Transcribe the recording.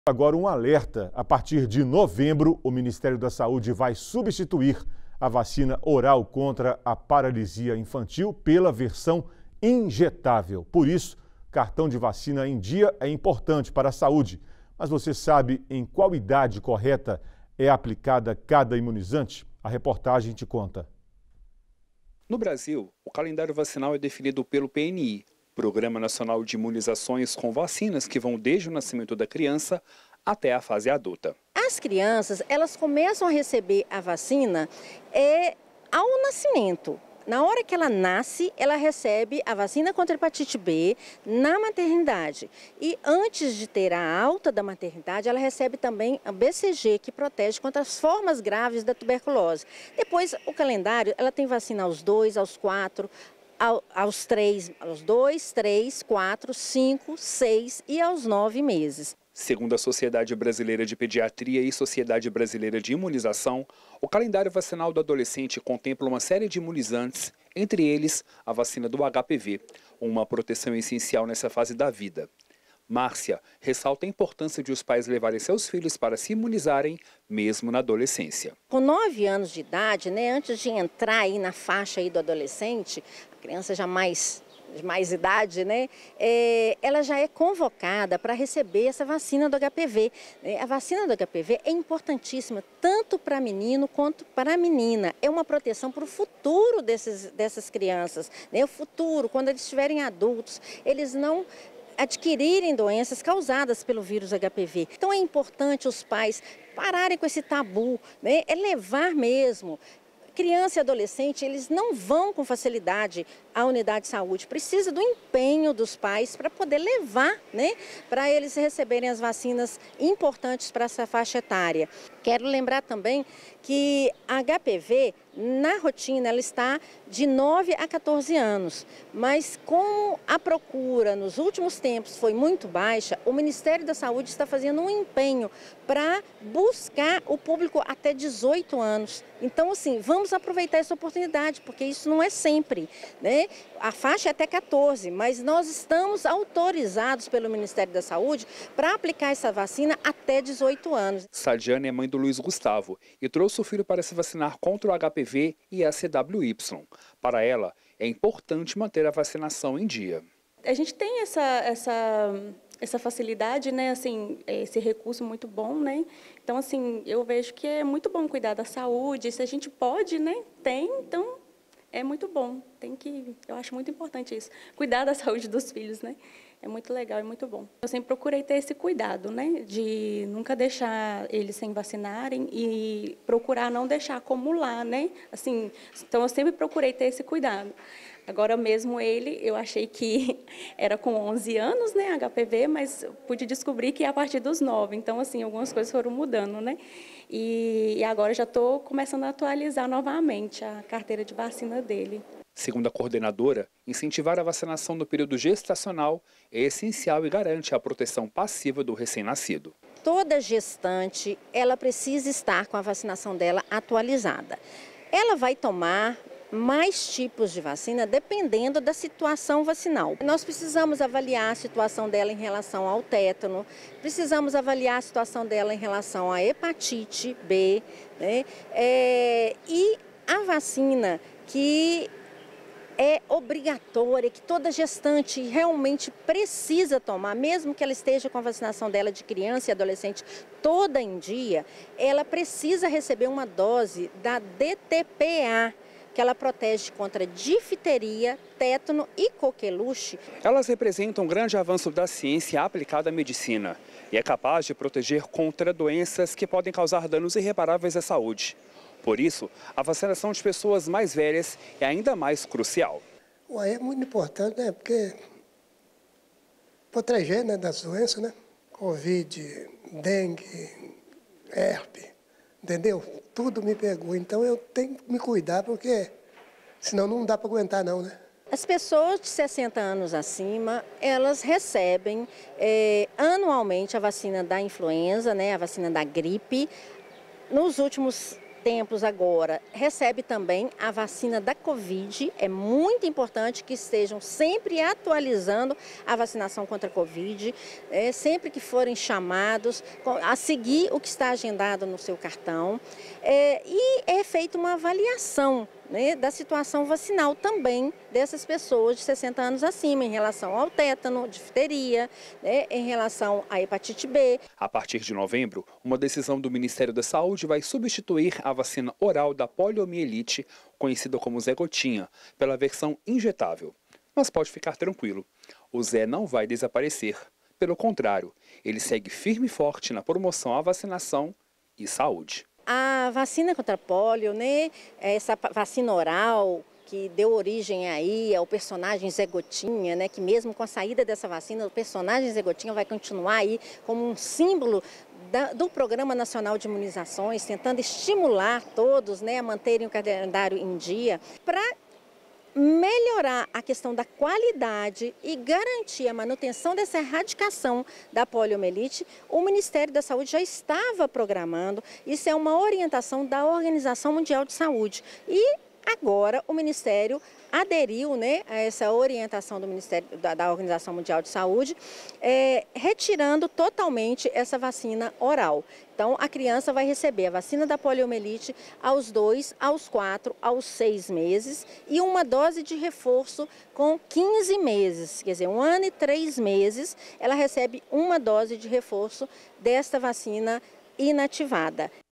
Agora um alerta, a partir de novembro, o Ministério da Saúde vai substituir a vacina oral contra a paralisia infantil pela versão injetável. Por isso, cartão de vacina em dia é importante para a saúde. Mas você sabe em qual idade correta é aplicada cada imunizante? A reportagem te conta. No Brasil, o calendário vacinal é definido pelo PNI, Programa Nacional de Imunizações, com vacinas que vão desde o nascimento da criança até a fase adulta. As crianças, elas começam a receber a vacina ao nascimento. Na hora que ela nasce, ela recebe a vacina contra a hepatite B na maternidade. E antes de ter a alta da maternidade, ela recebe também a BCG, que protege contra as formas graves da tuberculose. Depois, o calendário, ela tem vacina aos 2, aos 4, aos 3, aos 2, 3, 4, 5, 6 e aos 9 meses. Segundo a Sociedade Brasileira de Pediatria e Sociedade Brasileira de Imunização, o calendário vacinal do adolescente contempla uma série de imunizantes, entre eles a vacina do HPV, uma proteção essencial nessa fase da vida. Márcia ressalta a importância de os pais levarem seus filhos para se imunizarem, mesmo na adolescência. Com 9 anos de idade, antes de entrar aí na faixa aí do adolescente, a criança já de mais idade, ela já é convocada para receber essa vacina do HPV. A vacina do HPV é importantíssima, tanto para menino quanto para a menina. É uma proteção para o futuro dessas crianças. O futuro, quando eles estiverem adultos, eles não adquirirem doenças causadas pelo vírus HPV. Então é importante os pais pararem com esse tabu, é levar mesmo. Criança e adolescente, eles não vão com facilidade à unidade de saúde. Precisa do empenho dos pais para poder levar, para eles receberem as vacinas importantes para essa faixa etária. Quero lembrar também que a HPV, na rotina, ela está de 9 a 14 anos. Mas como a procura nos últimos tempos foi muito baixa, o Ministério da Saúde está fazendo um empenho para buscar o público até 18 anos. Então, assim, vamos aproveitar essa oportunidade, porque isso não é sempre, A faixa é até 14, mas nós estamos autorizados pelo Ministério da Saúde para aplicar essa vacina até 18 anos. Sadiane é mãe do Luiz Gustavo e trouxe o filho para se vacinar contra o HPV e a CWY. Para ela, é importante manter a vacinação em dia. A gente tem essa facilidade, assim, esse recurso muito bom, Então, assim, eu vejo que é muito bom cuidar da saúde. Se a gente pode, então é muito bom. Eu acho muito importante isso. Cuidar da saúde dos filhos, É muito legal e muito bom. Eu sempre procurei ter esse cuidado, De nunca deixar eles sem vacinarem e procurar não deixar acumular, Assim, então eu sempre procurei ter esse cuidado. Agora mesmo eu achei que era com 11 anos, HPV, mas pude descobrir que é a partir dos 9. Então, assim, algumas coisas foram mudando, E agora já estou começando a atualizar novamente a carteira de vacina dele. Segundo a coordenadora, incentivar a vacinação no período gestacional é essencial e garante a proteção passiva do recém-nascido. Toda gestante, ela precisa estar com a vacinação dela atualizada. Ela vai tomar mais tipos de vacina dependendo da situação vacinal. Nós precisamos avaliar a situação dela em relação ao tétano, precisamos avaliar a situação dela em relação à hepatite B, e a vacina que é obrigatória, que toda gestante realmente precisa tomar, mesmo que ela esteja com a vacinação dela de criança e adolescente toda em dia, ela precisa receber uma dose da DTPA, que ela protege contra difteria, tétano e coqueluche. Elas representam um grande avanço da ciência aplicada à medicina e é capaz de proteger contra doenças que podem causar danos irreparáveis à saúde. Por isso, a vacinação de pessoas mais velhas é ainda mais crucial. É muito importante, porque proteger, das doenças, Covid, dengue, herpes, entendeu? Tudo me pegou, então eu tenho que me cuidar, porque senão não dá para aguentar não, As pessoas de 60 anos acima, elas recebem anualmente a vacina da influenza, a vacina da gripe. Nos últimos tempos agora, recebe também a vacina da Covid. É muito importante que estejam sempre atualizando a vacinação contra a Covid, sempre que forem chamados a seguir o que está agendado no seu cartão. E é feita uma avaliação, né, da situação vacinal também dessas pessoas de 60 anos acima, em relação ao tétano, difteria, né, em relação à hepatite B. A partir de novembro, uma decisão do Ministério da Saúde vai substituir a vacina oral da poliomielite, conhecida como Zé Gotinha, pela versão injetável. Mas pode ficar tranquilo, o Zé não vai desaparecer. Pelo contrário, ele segue firme e forte na promoção à vacinação e saúde. A vacina contra a polio, né, essa vacina oral que deu origem aí ao personagem Zé Gotinha, né, que mesmo com a saída dessa vacina, o personagem Zé Gotinha vai continuar aí como um símbolo do Programa Nacional de Imunizações, tentando estimular todos, né, a manterem o calendário em dia, para melhorar a questão da qualidade e garantir a manutenção dessa erradicação da poliomielite. O Ministério da Saúde já estava programando, isso é uma orientação da Organização Mundial de Saúde. E agora o Ministério aderiu, né, a essa orientação do Ministério da Organização Mundial de Saúde, retirando totalmente essa vacina oral. Então, a criança vai receber a vacina da poliomielite aos 2, aos 4, aos 6 meses e uma dose de reforço com 15 meses, quer dizer, 1 ano e 3 meses, ela recebe uma dose de reforço desta vacina inativada.